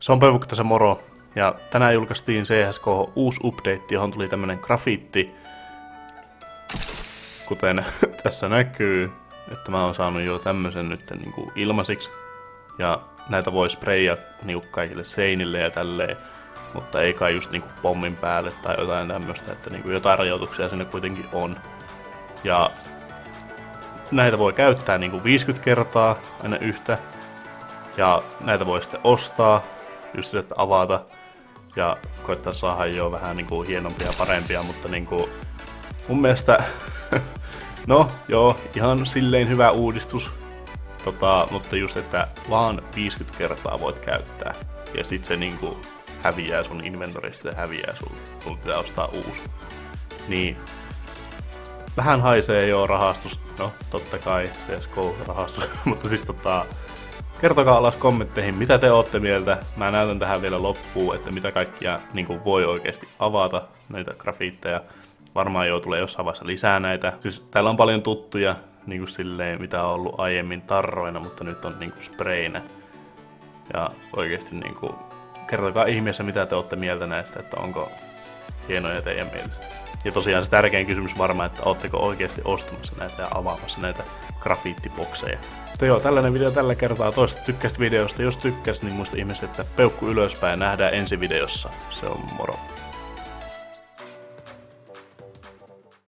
Se on Pöykkä tässä moro. Ja tänään julkaistiin CS:GO uusi update, johon tuli tämmönen grafiitti. Kuten tässä näkyy, että mä oon saanut jo tämmösen nyt niinku ilmaisiksi. Ja näitä voi sprayia niinku kaikille seinille ja tälleen. Mutta ei kai just niinku pommin päälle tai jotain tämmöstä, että niinku jotain rajoituksia sinne kuitenkin on. Ja näitä voi käyttää niinku 50 kertaa aina yhtä. Ja näitä voi sitten ostaa, just että avata ja koittaa saada jo vähän niinku hienompia ja parempia, mutta niinku mun mielestä no joo, ihan silleen hyvä uudistus. Mutta just että vaan 50 kertaa voit käyttää ja sit se niinku häviää sun inventorista ja häviää sun pitää ostaa uusi. Niin vähän haisee jo rahastus, no totta kai CSGO-rahastus, mutta siis kertokaa alas kommentteihin, mitä te ootte mieltä. Mä näytän tähän vielä loppuun, että mitä kaikkia niin voi oikeasti avata näitä grafiitteja. Varmaan jo tulee jossain vaiheessa lisää näitä. Siis täällä on paljon tuttuja, niin kuin silleen, mitä on ollut aiemmin tarroina, mutta nyt on niin kuin sprayina. Ja oikeasti niin kuin, kertokaa ihmeessä, mitä te ootte mieltä näistä, että onko hienoja teidän mielestä. Ja tosiaan se tärkein kysymys varmaan, että ootteko oikeasti ostamassa näitä ja avaamassa näitä grafiittibokseja. Mutta joo, tällainen video tällä kertaa. Toista tykkäsit videosta. Jos tykkäsit, niin muista ihmeessä, että peukku ylöspäin. Nähdään ensi videossa. Se on moro.